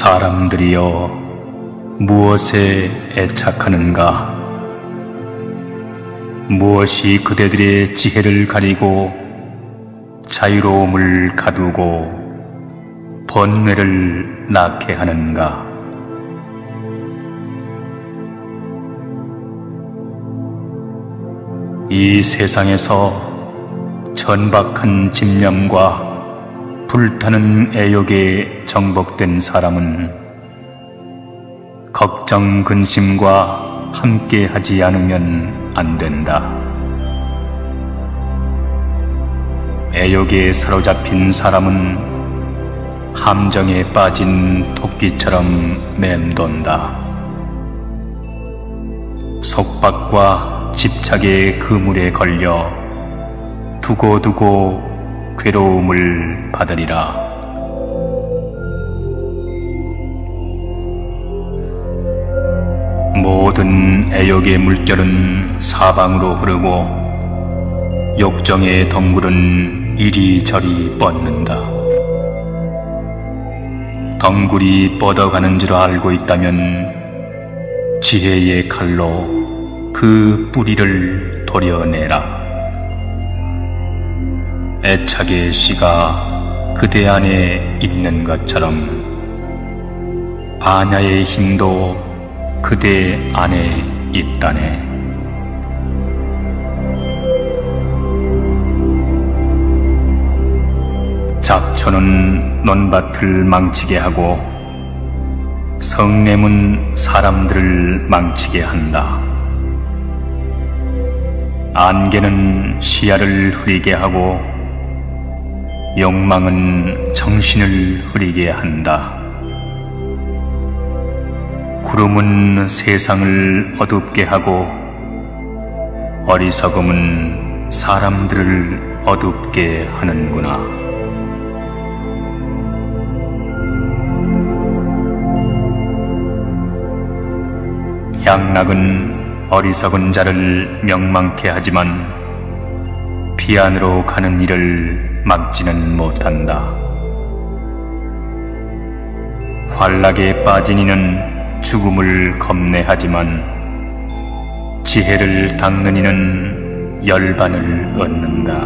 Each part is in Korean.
사람들이여 무엇에 애착하는가? 무엇이 그대들의 지혜를 가리고 자유로움을 가두고 번뇌를 낳게 하는가? 이 세상에서 천박한 집념과 불타는 애욕에 정복된 사람은 걱정 근심과 함께하지 않으면 안 된다. 애욕에 사로잡힌 사람은 함정에 빠진 토끼처럼 맴돈다. 속박과 집착의 그물에 걸려 두고두고 괴로움을 받으리라. 모든 애욕의 물결은 사방으로 흐르고 욕정의 덩굴은 이리저리 뻗는다. 덩굴이 뻗어가는 줄 알고 있다면 지혜의 칼로 그 뿌리를 도려내라. 애착의 씨가 그대 안에 있는 것처럼 반야의 힘도 그대 안에 있다네. 잡초는 논밭을 망치게 하고 성냄은 사람들을 망치게 한다. 안개는 시야를 흐리게 하고 욕망은 정신을 흐리게 한다. 구름은 세상을 어둡게 하고 어리석음은 사람들을 어둡게 하는구나. 향락은 어리석은 자를 명망케 하지만 비안으로 가는 이를 막지는 못한다. 환락에 빠진 이는 죽음을 겁내하지만 지혜를 닦는 이는 열반을 얻는다.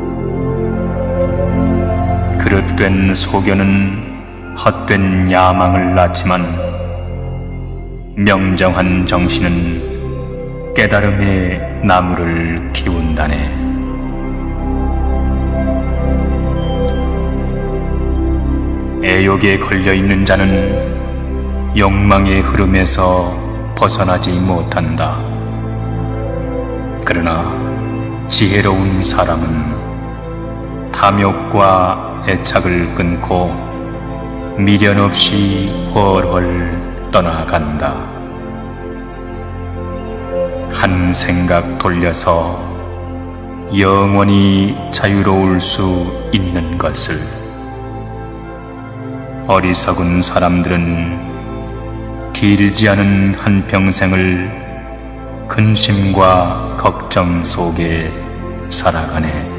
그릇된 소견은 헛된 야망을 낳지만 명정한 정신은 깨달음의 나무를 키운다네. 애욕에 걸려있는 자는 욕망의 흐름에서 벗어나지 못한다. 그러나 지혜로운 사람은 탐욕과 애착을 끊고 미련 없이 훨훨 떠나간다. 한 생각 돌려서 영원히 자유로울 수 있는 것을 어리석은 사람들은 길지 않은 한평생을 근심과 걱정 속에 살아가네.